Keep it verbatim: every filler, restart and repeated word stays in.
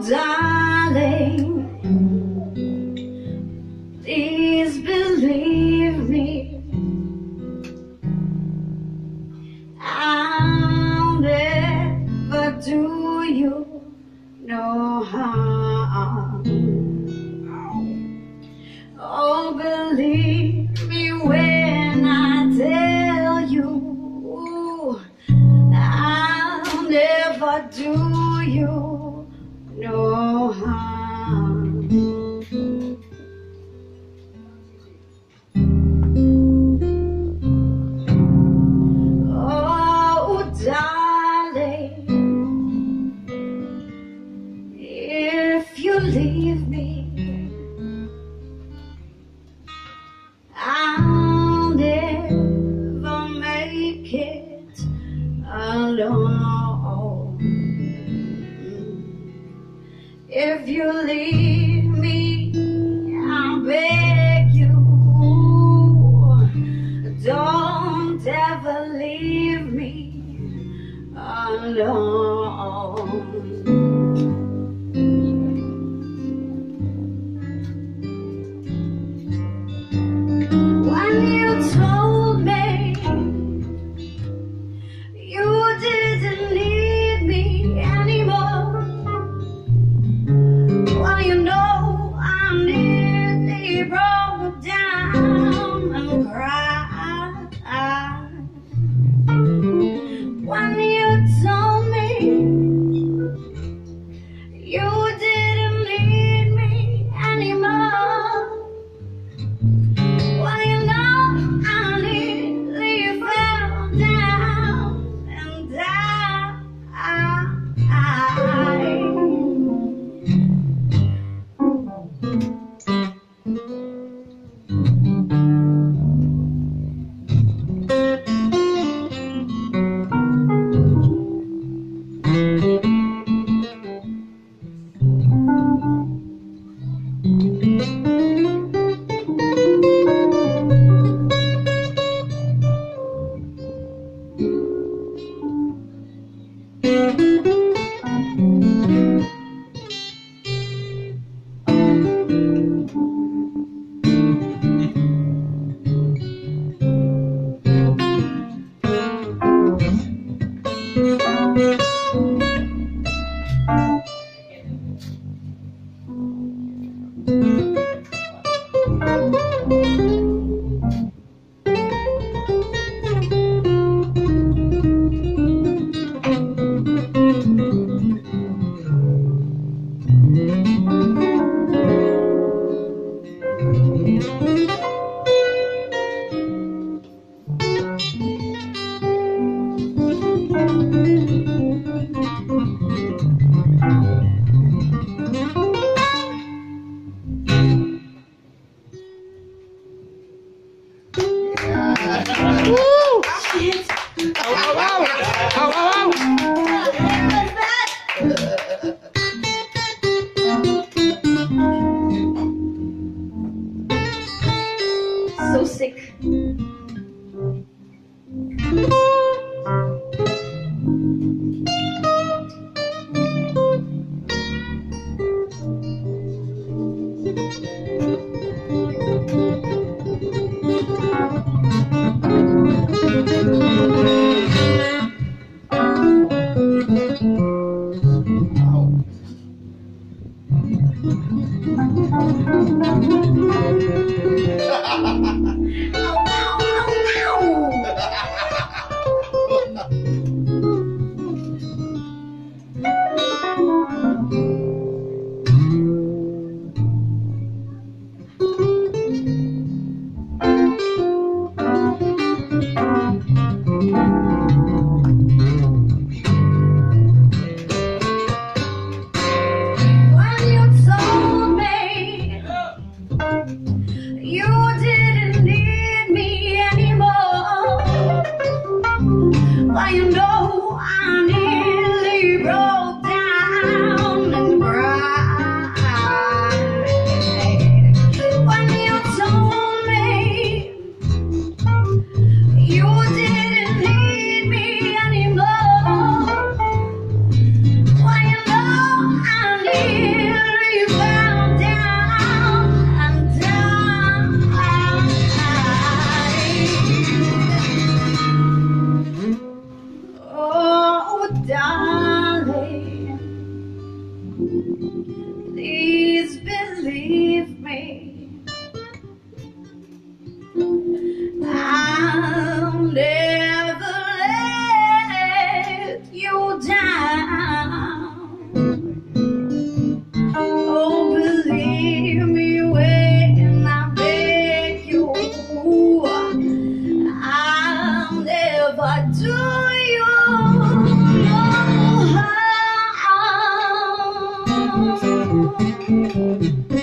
darling, please believe me, I'll never do you no harm. Oh, believe me when I tell you, I'll never do you no harm. Oh, darling, if you leave me, I'll never make it alone. If you leave me, I beg you, don't ever leave me alone. When you told me you didn't need me anymore, well, you know I nearly broke down and cried. When you told me you didn't need me anymore, well, you know I nearly fell down and died. Woo! Shit. Ow, ow, ow. Ow, ow, ow. So sick. Do you know how?